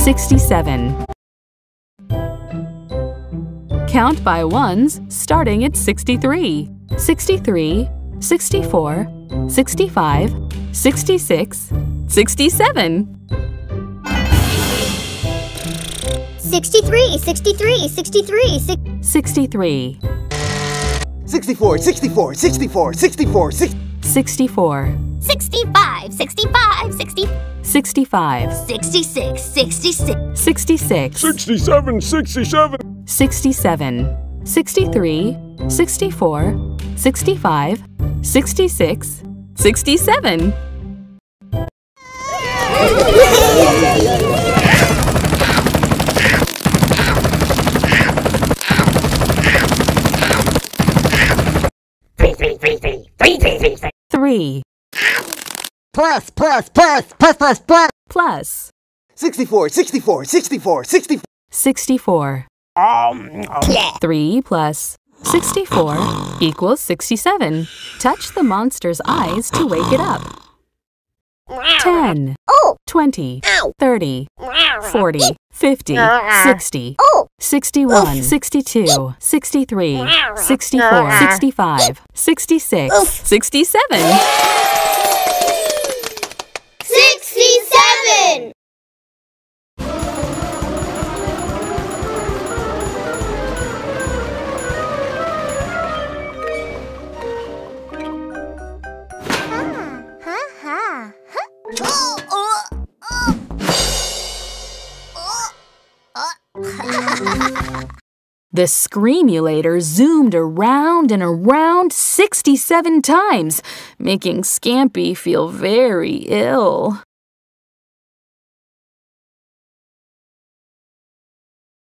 67. Count by ones starting at 63. 63, 64, 65, 66, 67. 63, 63, 63, 63. 64, 64, 64, 64, 64. 65, 65, 60, 65. 66, 66, 66. 67, 67. 67. 63, 64, 65, 66, 67. Three. Plus. Plus. 64, 64, 64, 64. 64. 3 plus 64 equals 67. Touch the monster's eyes to wake it up. 10, 20, 30, 40, 50, 60, 61, 62, 63, 64, 65, 66, 67. 67! The Screamulator zoomed around and around 67 times, making Scampy feel very ill.